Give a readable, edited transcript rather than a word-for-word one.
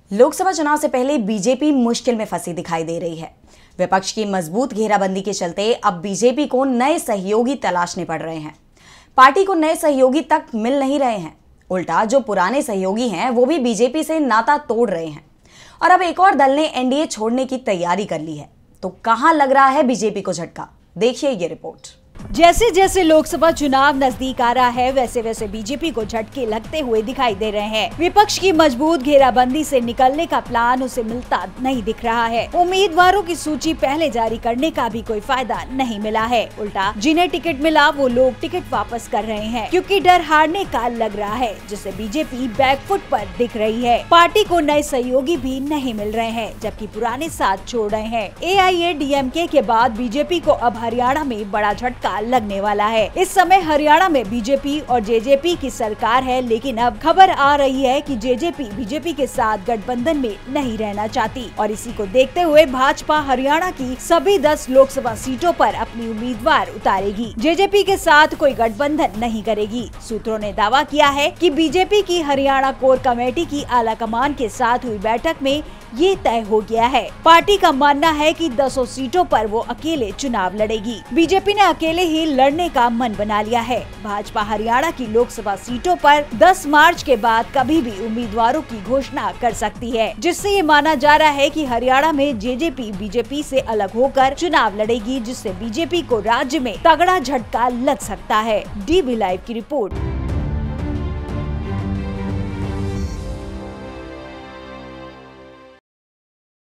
लोकसभा चुनाव से पहले बीजेपी मुश्किल में फंसी दिखाई दे रही है। विपक्ष की मजबूत घेराबंदी के चलते अब बीजेपी को नए सहयोगी तलाशने पड़ रहे हैं। पार्टी को नए सहयोगी तक मिल नहीं रहे हैं। उल्टा जो पुराने सहयोगी हैं वो भी बीजेपी से नाता तोड़ रहे हैं और अब एक और दल ने एनडीए छोड़ने की तैयारी कर ली है। तो कहां लग रहा है बीजेपी को झटका, देखिए ये रिपोर्ट। जैसे जैसे लोकसभा चुनाव नजदीक आ रहा है वैसे वैसे बीजेपी को झटके लगते हुए दिखाई दे रहे हैं। विपक्ष की मजबूत घेराबंदी से निकलने का प्लान उसे मिलता नहीं दिख रहा है। उम्मीदवारों की सूची पहले जारी करने का भी कोई फायदा नहीं मिला है। उल्टा जिन्हें टिकट मिला वो लोग टिकट वापस कर रहे हैं क्योंकि डर हारने का लग रहा है, जिससे बीजेपी बैकफुट पर दिख रही है। पार्टी को नए सहयोगी भी नहीं मिल रहे हैं जबकि पुराने साथ छोड़ रहे हैं। AIADMK के बाद बीजेपी को अब हरियाणा में बड़ा झटका लगने वाला है। इस समय हरियाणा में बीजेपी और जेजेपी की सरकार है, लेकिन अब खबर आ रही है कि जेजेपी बीजेपी के साथ गठबंधन में नहीं रहना चाहती और इसी को देखते हुए भाजपा हरियाणा की सभी 10 लोकसभा सीटों पर अपनी उम्मीदवार उतारेगी। जेजेपी के साथ कोई गठबंधन नहीं करेगी। सूत्रों ने दावा किया है कि बीजेपी की हरियाणा कोर कमेटी की आला कमान के साथ हुई बैठक में ये तय हो गया है। पार्टी का मानना है कि 10 सीटों पर वो अकेले चुनाव लड़ेगी। बीजेपी ने अकेले ही लड़ने का मन बना लिया है। भाजपा हरियाणा की लोकसभा सीटों पर 10 मार्च के बाद कभी भी उम्मीदवारों की घोषणा कर सकती है, जिससे ये माना जा रहा है कि हरियाणा में जेजेपी बीजेपी से अलग होकर चुनाव लड़ेगी, जिससे बीजेपी को राज्य में तगड़ा झटका लग सकता है। DB लाइव की रिपोर्ट।